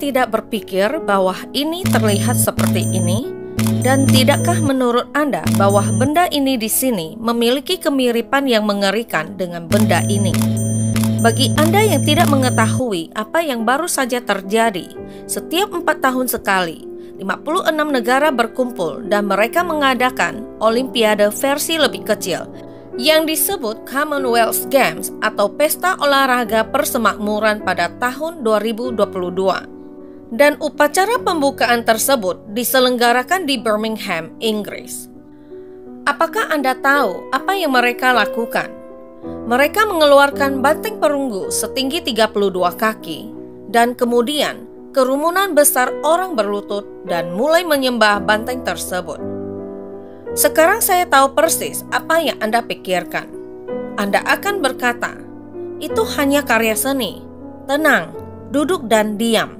tidak berpikir bahwa ini terlihat seperti ini? Dan tidakkah menurut Anda bahwa benda ini di sini memiliki kemiripan yang mengerikan dengan benda ini? Bagi Anda yang tidak mengetahui apa yang baru saja terjadi, setiap 4 tahun sekali, 56 negara berkumpul dan mereka mengadakan Olimpiade versi lebih kecil yang disebut Commonwealth Games atau Pesta Olahraga Persemakmuran pada tahun 2022. Dan upacara pembukaan tersebut diselenggarakan di Birmingham, Inggris. Apakah Anda tahu apa yang mereka lakukan? Mereka mengeluarkan banteng perunggu setinggi 32 kaki, dan kemudian kerumunan besar orang berlutut dan mulai menyembah banteng tersebut. Sekarang saya tahu persis apa yang Anda pikirkan. Anda akan berkata, itu hanya karya seni. Tenang, duduk dan diam.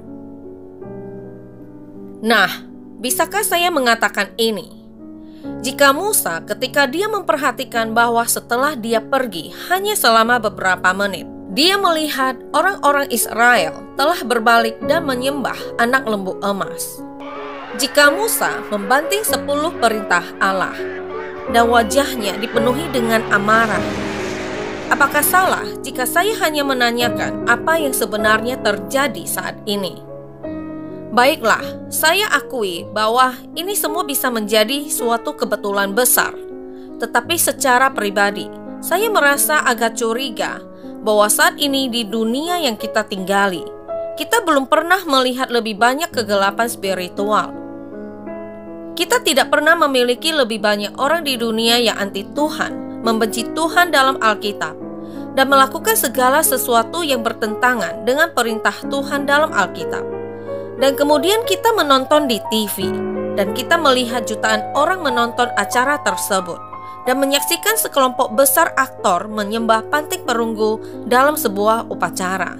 Nah, bisakah saya mengatakan ini? Jika Musa ketika dia memperhatikan bahwa setelah dia pergi hanya selama beberapa menit, dia melihat orang-orang Israel telah berbalik dan menyembah anak lembu emas. Jika Musa membanting 10 perintah Allah dan wajahnya dipenuhi dengan amarah, apakah salah jika saya hanya menanyakan apa yang sebenarnya terjadi saat ini? Baiklah, saya akui bahwa ini semua bisa menjadi suatu kebetulan besar. Tetapi secara pribadi, saya merasa agak curiga bahwa saat ini di dunia yang kita tinggali, kita belum pernah melihat lebih banyak kegelapan spiritual. Kita tidak pernah memiliki lebih banyak orang di dunia yang anti Tuhan, membenci Tuhan dalam Alkitab, dan melakukan segala sesuatu yang bertentangan dengan perintah Tuhan dalam Alkitab. Dan kemudian kita menonton di TV, dan kita melihat jutaan orang menonton acara tersebut, dan menyaksikan sekelompok besar aktor menyembah banteng perunggu dalam sebuah upacara.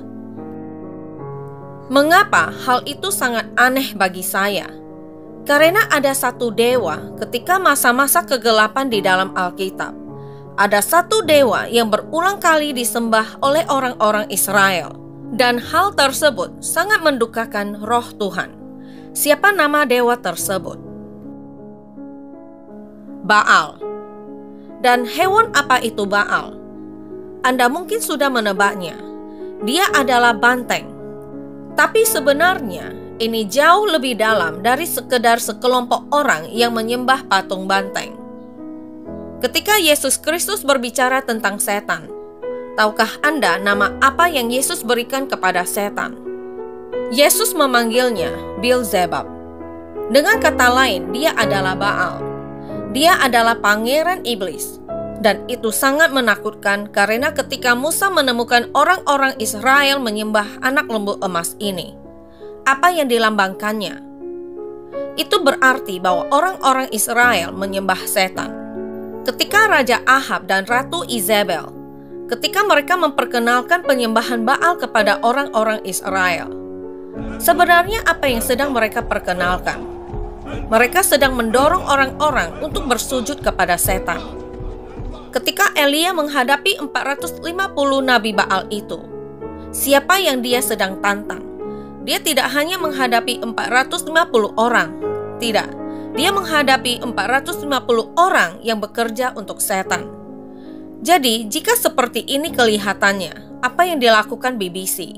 Mengapa hal itu sangat aneh bagi saya? Karena ada satu dewa ketika masa-masa kegelapan di dalam Alkitab. Ada satu dewa yang berulang kali disembah oleh orang-orang Israel. Dan hal tersebut sangat mendukakan roh Tuhan. Siapa nama dewa tersebut? Baal. Dan hewan apa itu Baal? Anda mungkin sudah menebaknya. Dia adalah banteng. Tapi sebenarnya ini jauh lebih dalam dari sekedar sekelompok orang yang menyembah patung banteng. Ketika Yesus Kristus berbicara tentang setan, tahukah Anda nama apa yang Yesus berikan kepada setan? Yesus memanggilnya Beelzebub. Dengan kata lain, dia adalah Baal. Dia adalah pangeran iblis. Dan itu sangat menakutkan karena ketika Musa menemukan orang-orang Israel menyembah anak lembu emas ini, apa yang dilambangkannya? Itu berarti bahwa orang-orang Israel menyembah setan. Ketika Raja Ahab dan Ratu Izebel, ketika mereka memperkenalkan penyembahan Baal kepada orang-orang Israel, sebenarnya apa yang sedang mereka perkenalkan? Mereka sedang mendorong orang-orang untuk bersujud kepada setan. Ketika Elia menghadapi 450 nabi Baal itu, siapa yang dia sedang tantang? Dia tidak hanya menghadapi 450 orang, tidak. Dia menghadapi 450 orang yang bekerja untuk setan. Jadi, jika seperti ini kelihatannya, apa yang dilakukan BBC?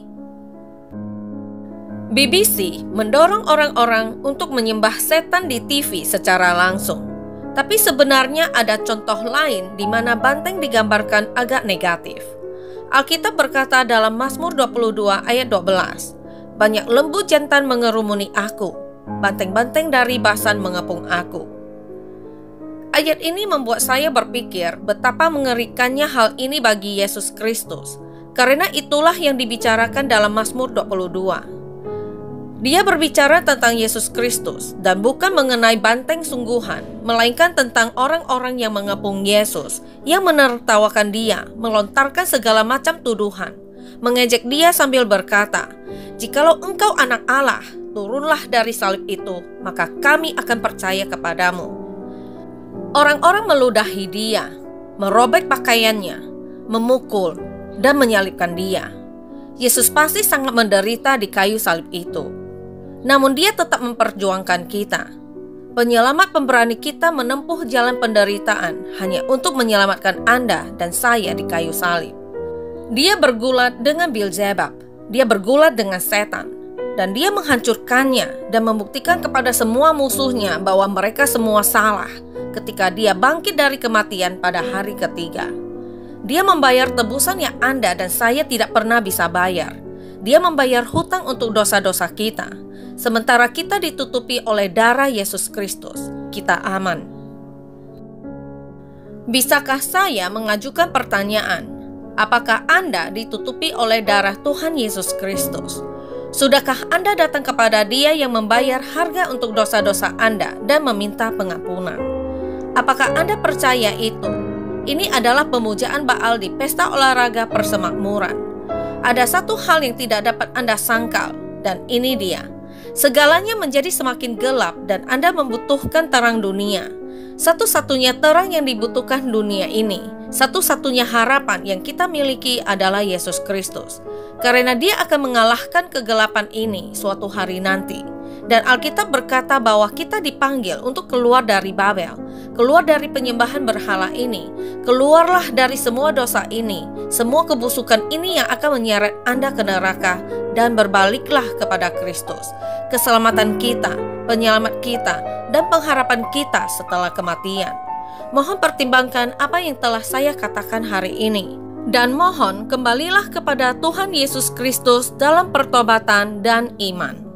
BBC mendorong orang-orang untuk menyembah setan di TV secara langsung. Tapi sebenarnya ada contoh lain di mana banteng digambarkan agak negatif. Alkitab berkata dalam Mazmur 22 ayat 12, "Banyak lembu jantan mengerumuni aku, banteng-banteng dari Basan mengepung aku." Ayat ini membuat saya berpikir betapa mengerikannya hal ini bagi Yesus Kristus, karena itulah yang dibicarakan dalam Mazmur 22. Dia berbicara tentang Yesus Kristus dan bukan mengenai banteng sungguhan, melainkan tentang orang-orang yang mengepung Yesus, yang menertawakan dia, melontarkan segala macam tuduhan, mengejek dia sambil berkata, "Jikalau engkau anak Allah, turunlah dari salib itu, maka kami akan percaya kepadamu." Orang-orang meludahi dia, merobek pakaiannya, memukul, dan menyalibkan dia. Yesus pasti sangat menderita di kayu salib itu. namun Dia tetap memperjuangkan kita. Penyelamat pemberani kita menempuh jalan penderitaan hanya untuk menyelamatkan Anda dan saya di kayu salib. Dia bergulat dengan Beelzebub, dia bergulat dengan setan, dan dia menghancurkannya dan membuktikan kepada semua musuhnya bahwa mereka semua salah ketika dia bangkit dari kematian pada hari ketiga. Dia membayar tebusan yang Anda dan saya tidak pernah bisa bayar. Dia membayar hutang untuk dosa-dosa kita. Sementara kita ditutupi oleh darah Yesus Kristus, kita aman. Bisakah saya mengajukan pertanyaan? Apakah Anda ditutupi oleh darah Tuhan Yesus Kristus? Sudahkah Anda datang kepada Dia yang membayar harga untuk dosa-dosa Anda dan meminta pengampunan? Apakah Anda percaya itu? Ini adalah pemujaan Baal di pesta olahraga persemakmuran. Ada satu hal yang tidak dapat Anda sangkal, dan ini dia. Segalanya menjadi semakin gelap dan Anda membutuhkan terang dunia. Satu-satunya terang yang dibutuhkan dunia ini, satu-satunya harapan yang kita miliki adalah Yesus Kristus. Karena Dia akan mengalahkan kegelapan ini suatu hari nanti. Dan Alkitab berkata bahwa kita dipanggil untuk keluar dari Babel, keluar dari penyembahan berhala ini, keluarlah dari semua dosa ini, semua kebusukan ini yang akan menyeret Anda ke neraka, dan berbaliklah kepada Kristus. Keselamatan kita, penyelamat kita, dan pengharapan kita setelah kematian. Mohon pertimbangkan apa yang telah saya katakan hari ini. Dan mohon kembalilah kepada Tuhan Yesus Kristus dalam pertobatan dan iman.